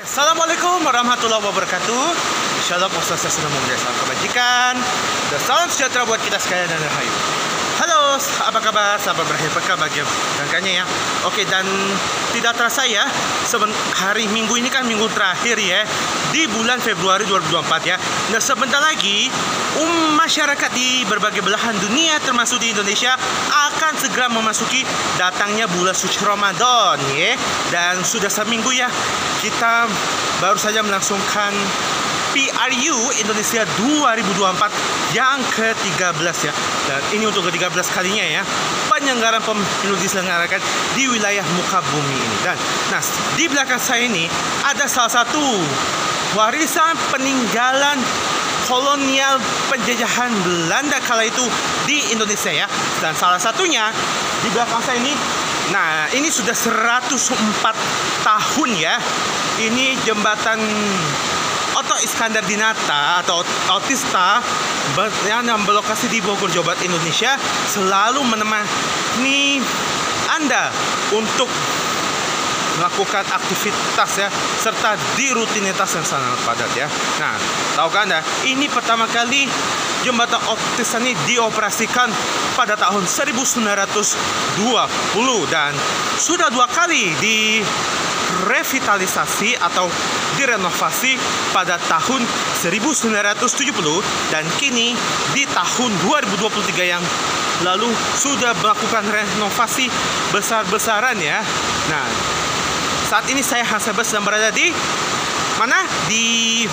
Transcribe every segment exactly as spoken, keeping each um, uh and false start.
Assalamualaikum warahmatullahi wabarakatuh. Insyaallah puasa saya sedang memberi salam kebajikan dan salam sejahtera buat kita sekalian dan rahayu. Halo, apa kabar sahabat berakhir pekan bagi rangkanya ya. Oke, dan tidak terasa ya, hari Minggu ini kan minggu terakhir ya di bulan Februari dua ribu dua puluh empat ya. Nah, sebentar lagi um, masyarakat di berbagai belahan dunia termasuk di Indonesia akan segera memasuki datangnya bulan suci Ramadan ya. Dan sudah seminggu ya kita baru saja melangsungkan P R U Indonesia dua ribu dua puluh empat yang ke tiga belas ya. Dan ini untuk ke tiga belas kalinya ya penyelenggaraan pemilu diselenggarakan di wilayah muka bumi ini. Dan nah, di belakang saya ini ada salah satu warisan peninggalan kolonial penjajahan Belanda kala itu di Indonesia ya. Dan salah satunya di belakang saya ini, nah ini sudah seratus empat tahun ya. Ini jembatan Oto Iskandar Dinata atau Otista yang berlokasi di Bogor, Jawa Barat, Indonesia, selalu menemani Anda untuk melakukan aktivitas ya, serta di rutinitas yang sangat padat ya. Nah, tahukah Anda, ini pertama kali jembatan Otista ini dioperasikan pada tahun seribu sembilan ratus dua puluh dan sudah dua kali di revitalisasi atau direnovasi pada tahun seribu sembilan ratus tujuh puluh dan kini di tahun dua ribu dua puluh tiga yang lalu sudah melakukan renovasi besar-besaran ya. Nah, saat ini saya Hasan sedang berada di mana? Di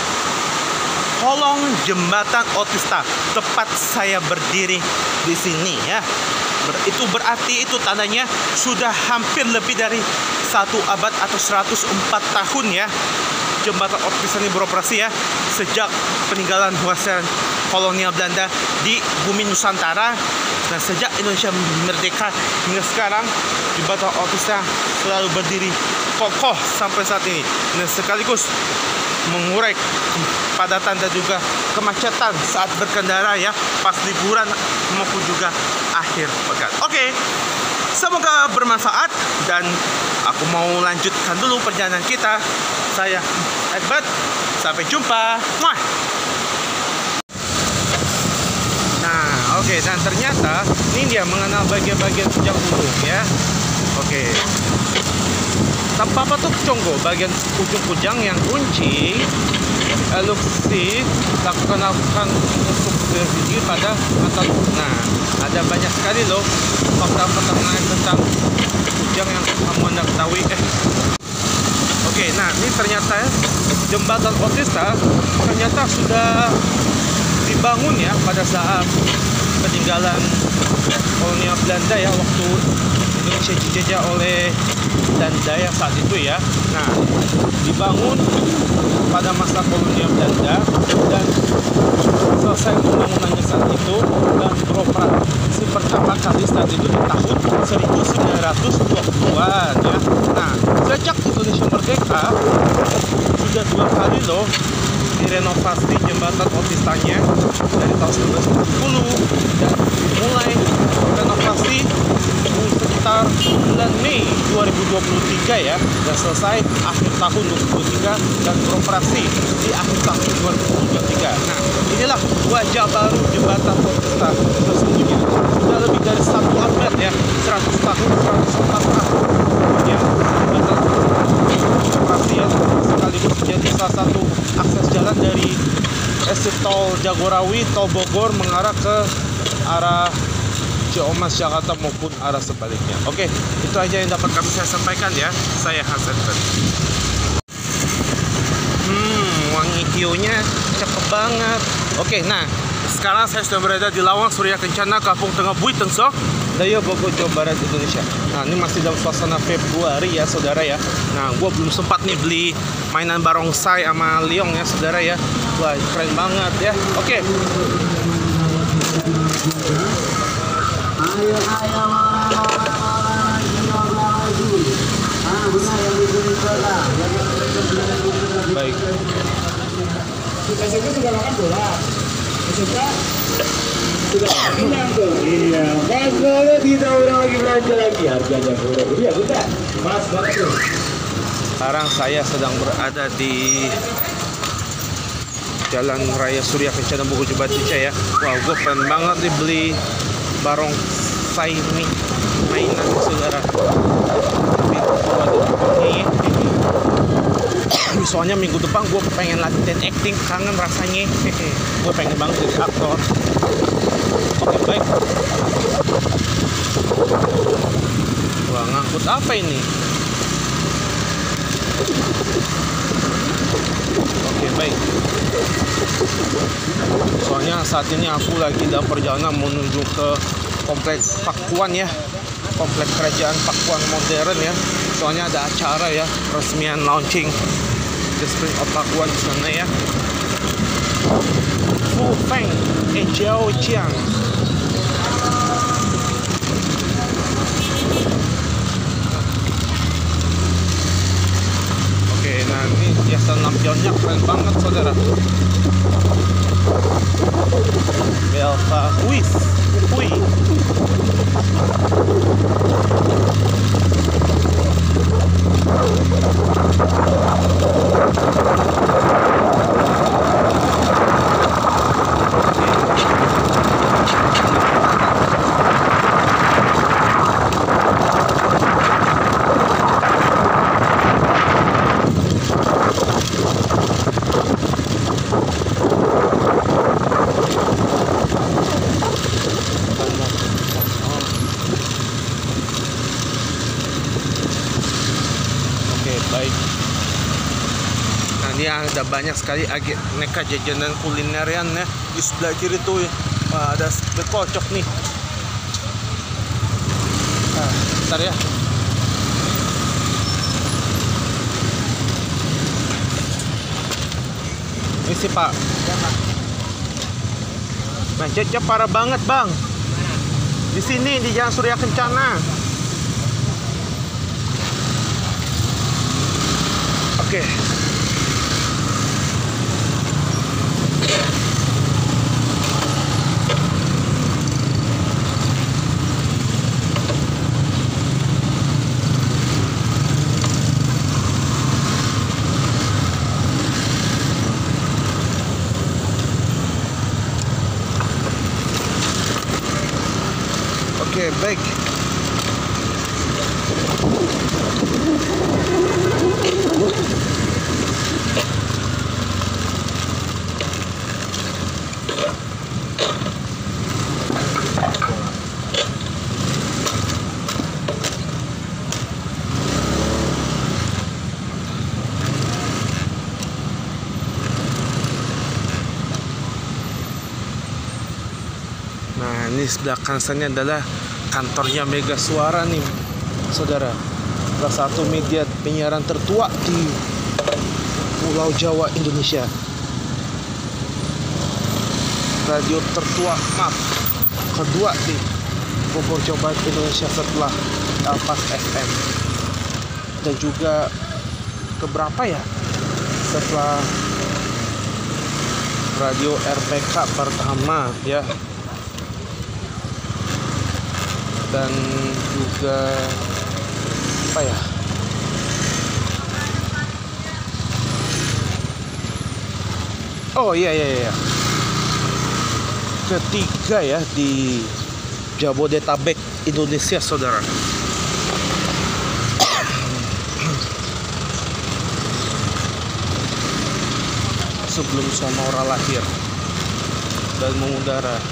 kolong jembatan Otista, tepat saya berdiri di sini ya. Ber, itu berarti itu tandanya sudah hampir lebih dari satu abad atau seratus empat tahun ya jembatan Otista ini beroperasi ya, sejak peninggalan warisan kolonial Belanda di bumi Nusantara. Nah, sejak Indonesia merdeka hingga sekarang jembatan Otista selalu berdiri kokoh sampai saat ini. Nah, sekaligus mengurai kepadatan dan juga kemacetan saat berkendara ya pas liburan maupun juga akhir pekan. Oke, semoga bermanfaat dan aku mau lanjutkan dulu perjalanan kita. Saya Edward, sampai jumpa. Muah. Nah, oke, okay, dan ternyata ini dia mengenal bagian-bagian kujang ujung ya. Oke, okay. Tanpa patok conggo bagian ujung kujang yang runcing eluksi lakukan lakukan untuk berpikir pada mata. Nah, ada banyak sekali loh fakta-fakta mengenai tentang kujang yang kamu anda ketahui. Eh, oke, okay, nah ini ternyata jembatan Otista ternyata sudah dibangun ya pada saat peninggalan kolonial Belanda ya, waktu Indonesia dijajah oleh Belanda ya saat itu ya. Nah, dibangun pada masa kolonial Belanda dan selesai pembangunannya saat itu dan beroperasi pertama kali saat itu di tahun seribu sembilan ratus dua puluhan ya. Nah, sejak Indonesia merdeka sudah dua kali loh direnovasi jembatan Otistanya dari tahun seribu sembilan ratus tujuh puluh dan mulai renovasi sekitar bulan Mei dua ribu dua puluh tiga ya, dan selesai akhir tahun dua ribu dua puluh tiga dan beroperasi di akhir tahun dua ribu dua puluh tiga. Nah, inilah wajah baru jembatan Otista sesungguhnya. Sudah lebih dari satu abad ya, seratus tahun, seratus empat tahun ya jembatan beroperasi ya, sekaligus menjadi salah satu akses jalan dari exit tol Jagorawi, tol Bogor mengarah ke arah Ciamas, Jakarta maupun arah sebaliknya. Oke, itu aja yang dapat kami saya sampaikan ya. Saya Hasan. Hmm, wangi hijaunya cakep banget. Oke, nah sekarang saya sudah berada di Lawang Surya Kencana, Kampung Tengah Bui Tengsok, Daya Bogor, Jawa Barat, Indonesia. Nah, ini masih dalam suasana Februari ya, saudara ya. Nah, gue belum sempat nih beli mainan barongsai sama liong ya, saudara ya. Wah, keren banget ya. Oke. Ayo, ayo, orang-orang yang maju. Ah, benar yang diberi bola. Baik. S M K sudah makan bola. S M K sudah makan tuh. Iya. Mas banget kita orang lagi belanja lagi harganya bola. Iya, benar. Mas banget tuh. Sekarang saya sedang berada di Jalan Raya Surya Kencana Bogor Cibatica ya. Wow, gue pengen banget nih beli barongsai nih mainan saudara. Soalnya minggu depan gue pengen latihan acting, kangen rasanya. Gue pengen banget jadi aktor. Oke baik. Wah, ngangkut apa ini? Oke baik. Soalnya saat ini aku lagi dalam perjalanan menuju ke komplek Pakuan ya, komplek kerajaan Pakuan modern ya. Soalnya ada acara ya, resmian launching The Spring of Pakuan di sana ya. Fu Feng e Jiao Jiang. Oke, nah ini hiasan lampionnya keren banget saudara. Belva Huis Hui. Baik. Nah ini ada banyak sekali aneka jajanan kulinerian ya. Di sebelah kiri tuh wah, ada bekocok nih. Nah, bentar ya. Ini sih Pak. Macetnya parah banget Bang. Di sini di Jalan Surya Kencana. Oke. Oke, baik. Nah, ini sebelah kanan sana adalah kantornya Mega Suara nih, saudara. Salah satu media penyiaran tertua di Pulau Jawa, Indonesia. Radio tertua, maaf, kedua di Bogor, Jawa Barat, Indonesia setelah Elpas F M. Dan juga keberapa ya? Setelah Radio R P K pertama ya. Dan juga apa ya? Oh iya iya iya. Ketiga ya di Jabodetabek Indonesia, saudara. Sebelum Sonora lahir dan mengudara.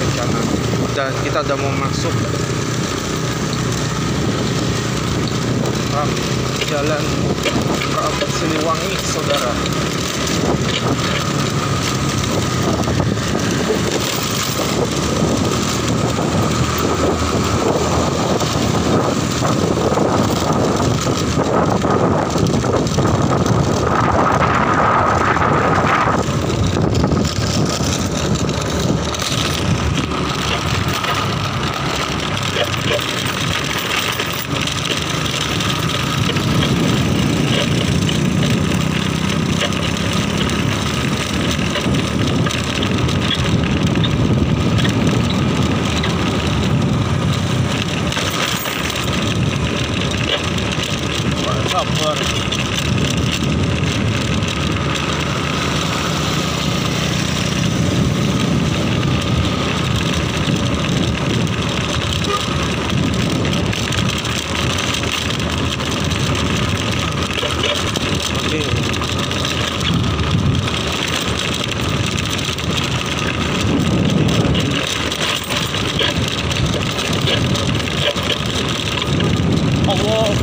Kencana. Dan kita udah mau masuk um, jalan Kampung Siliwangi, saudara. Sabar. Allah.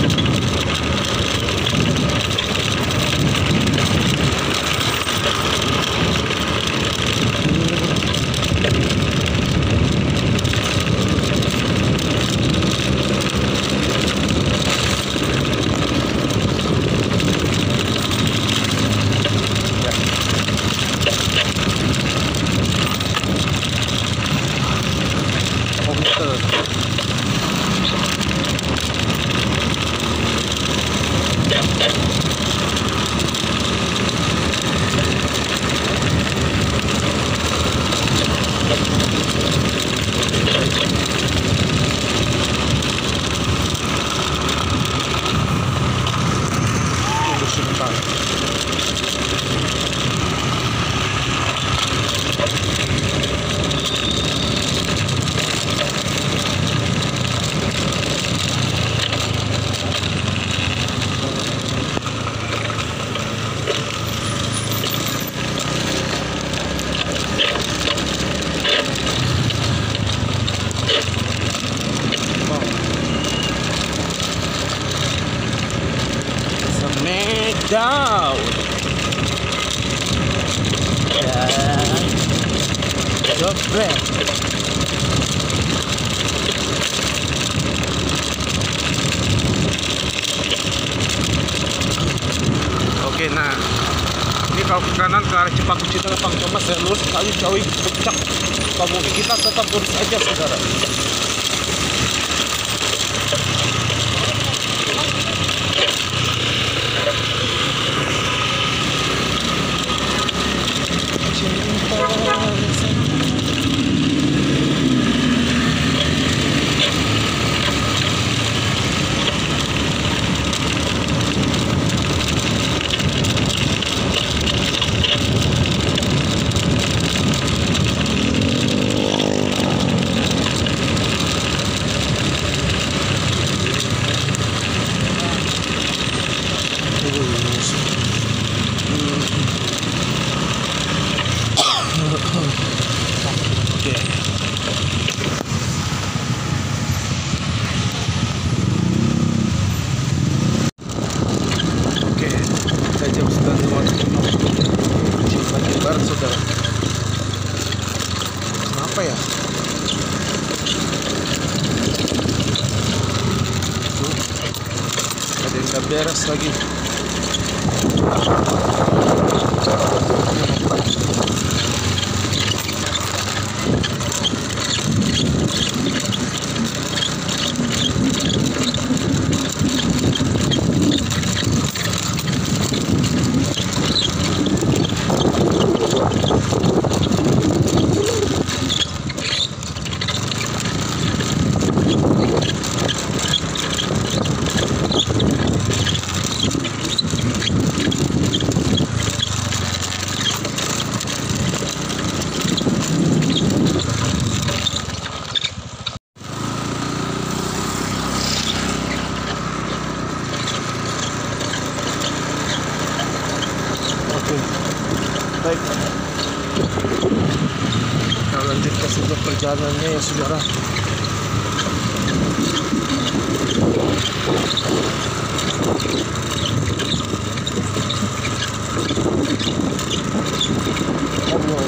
Down. Dan jebret. Oke, nah ini kalau ke kanan ke arah Cempaka Citra Pang Thomas dan lurus kayu Cawi Puncak Kampung. Kita tetap lurus aja, saudara. Saudara, kenapa ya? Tuh, ada yang gak beres lagi. Baik, kita lanjut ke situ. perjalanannya ya saudara. Allah.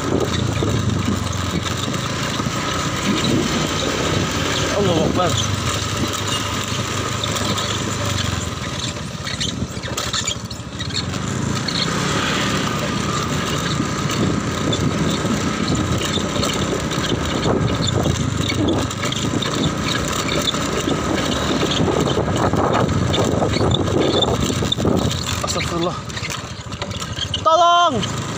Allah Akbar. Astagfirullah. Tolong.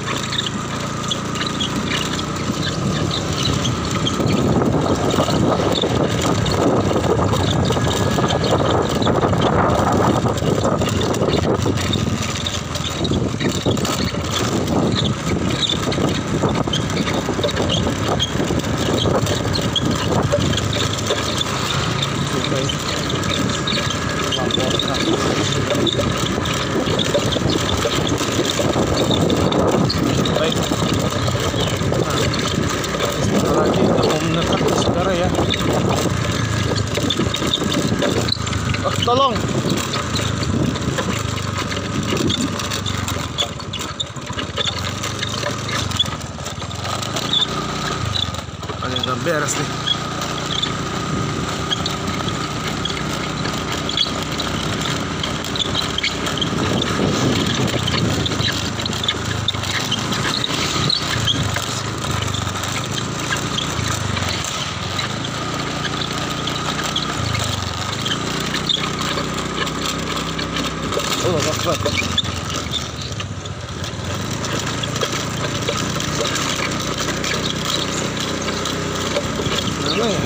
Baik. Nah, lagi kita mau mendekat ke saudara ya. Oh, tolong. Ada yang gak beres nih. Allah Akbar. Mana ya?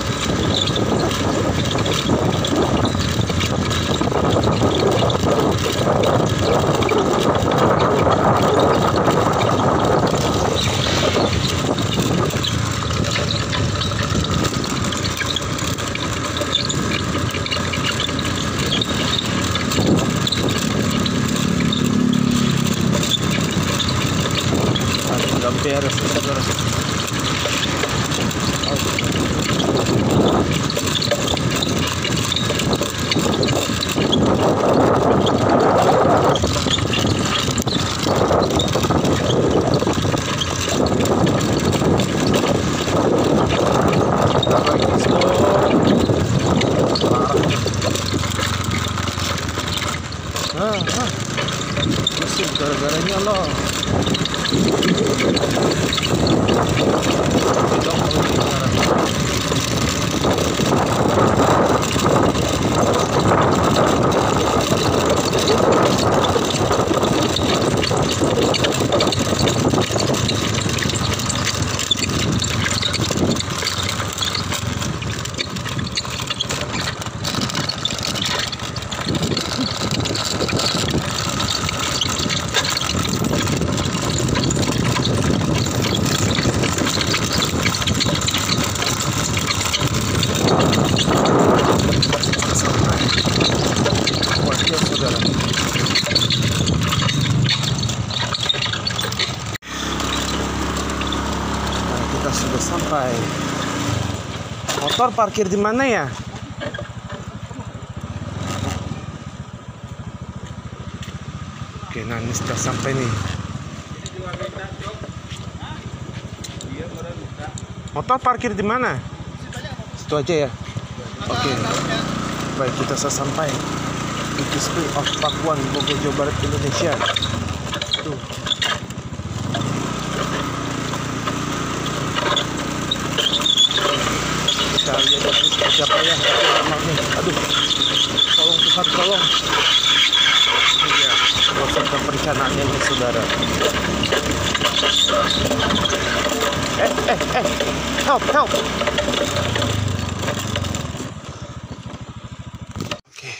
Gak beres saudara. Ah, ah. Masih gara-garanya Allah. Sudah sampai. Motor parkir di mana ya? Oke, nah ini sudah sampai nih. Motor parkir di mana? Situ aja ya. Oke. Baik, kita sudah sampai di Spring of Pakuan, Bogor, Jawa Barat, Indonesia. Tuh. Kita lihat dulu seperti apa ya. Aduh, tolong Tuhan, tolong. Iya, proses perencanaannya nih saudara. Eh, eh, eh, help, help. Oke.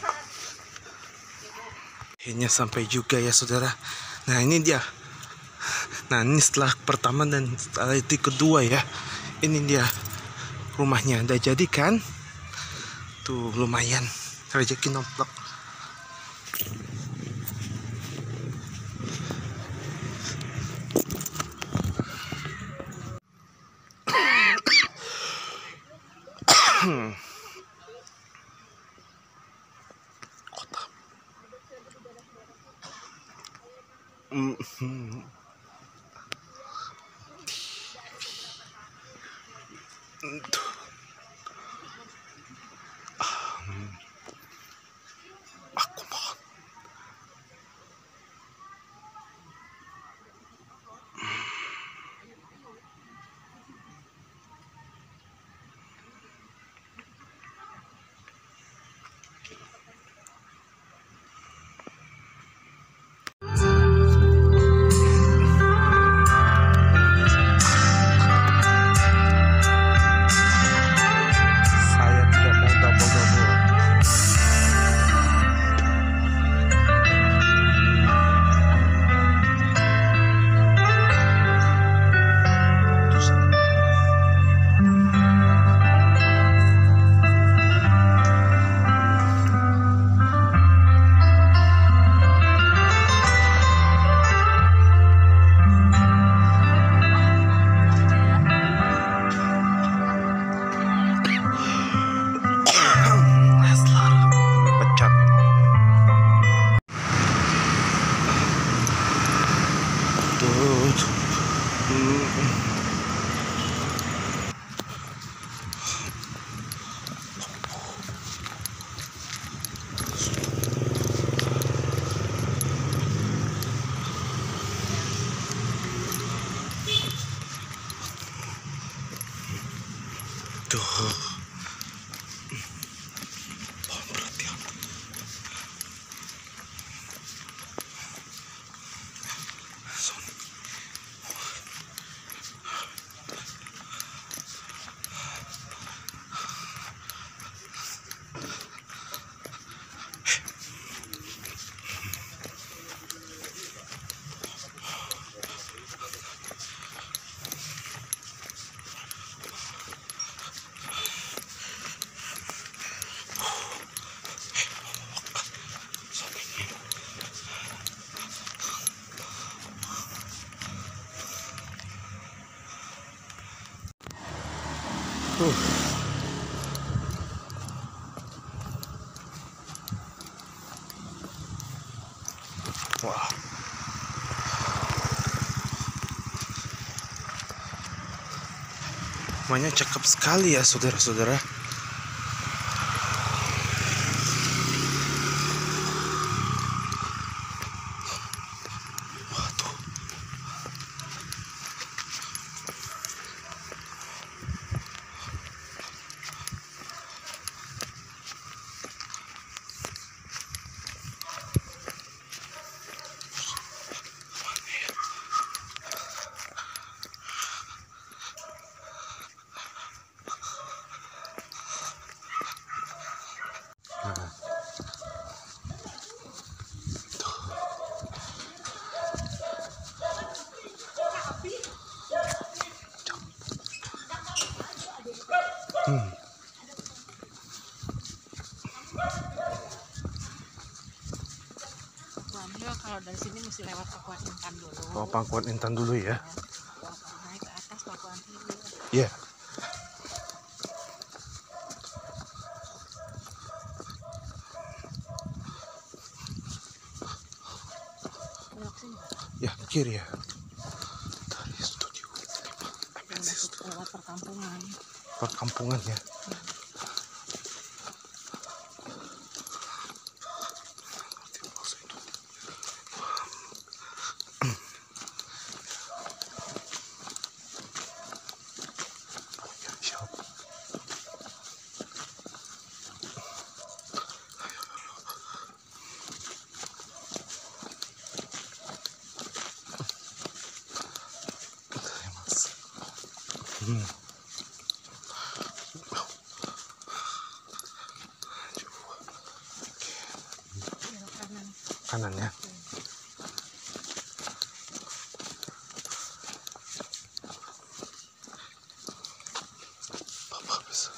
Akhirnya sampai juga ya saudara. Nah ini dia. Nah ini setelah pertama dan setelah itu kedua ya. Ini dia rumahnya. Udah jadi kan? Tuh lumayan. Rezeki nomplok. Mhm. Tuh. Um, aku mohon. Saya tidak mau double-double. Pecat. Tuh. Hmm. Tuh. Mohon perhatian. Son. Tuh. Wah. Rumahnya cakep sekali ya, saudara-saudara. Waduh. Hmm. Tuannya kalau dari sini mesti lewat Pakuan Intan dulu. Oh, Pakuan Intan dulu ya. Ya, naik ke atas Pakuan Hilir. Iya. Yeah. Belok sini. Ya, kiri ya. Dari studio Masuk lewat perkampungan. perkampungan ya. Hmm. Belok kanan. Kanan ya. Bapak bisa.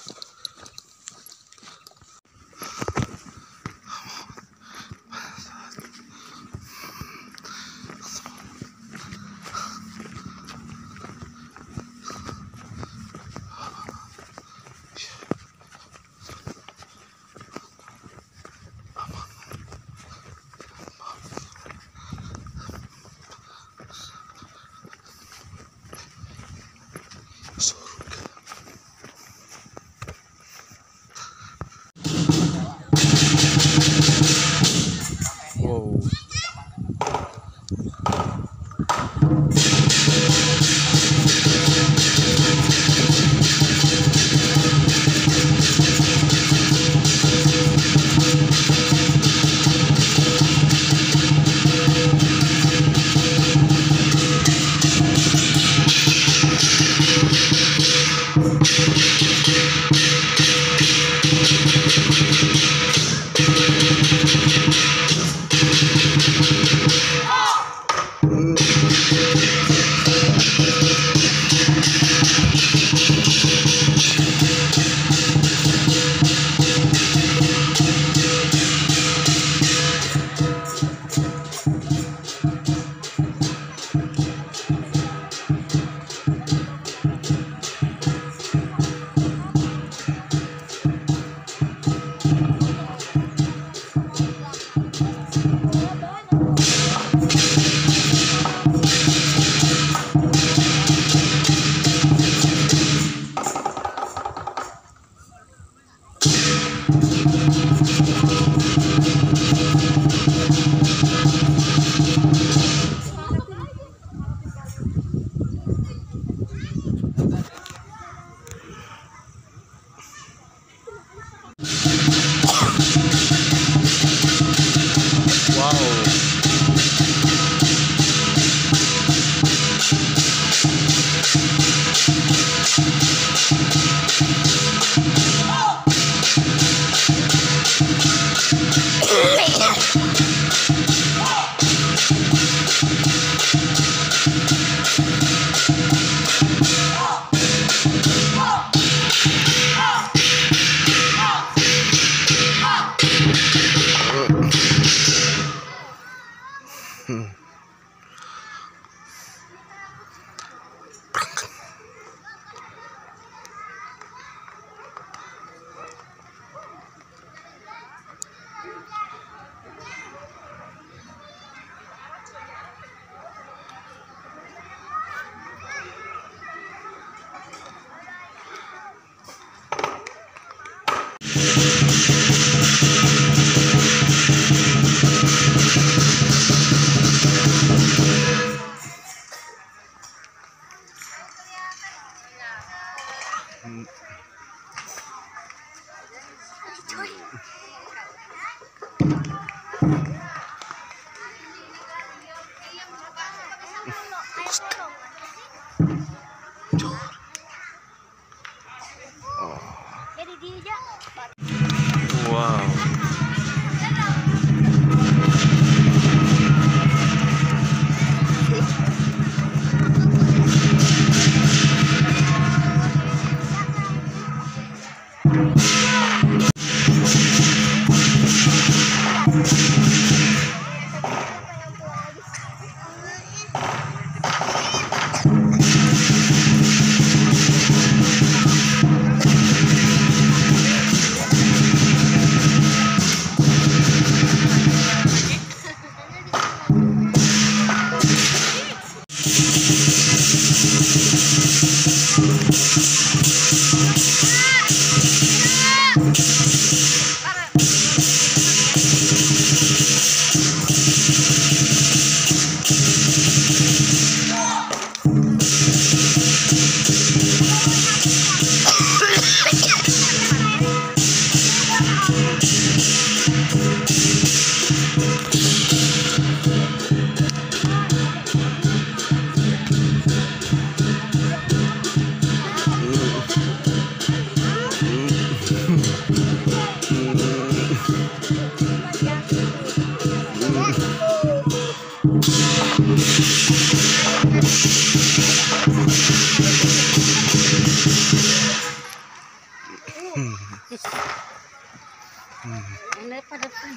Ini pada pun.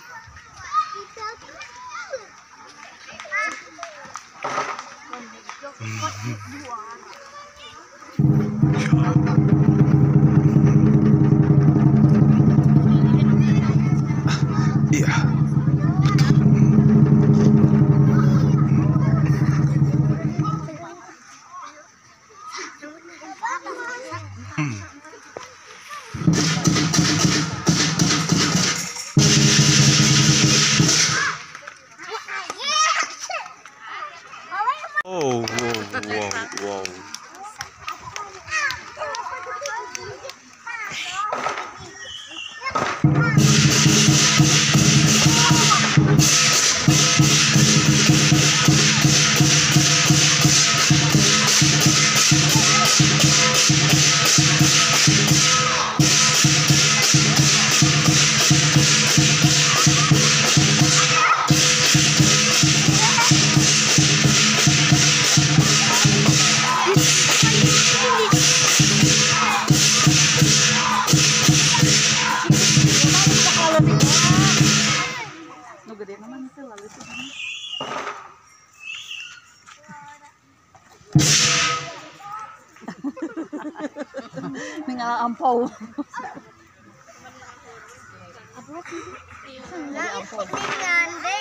Iya. Hmm. Oh, wow, wow, wow. Gede naman itu lalu itu. Ninggal ampau. Apa sih? Ampau.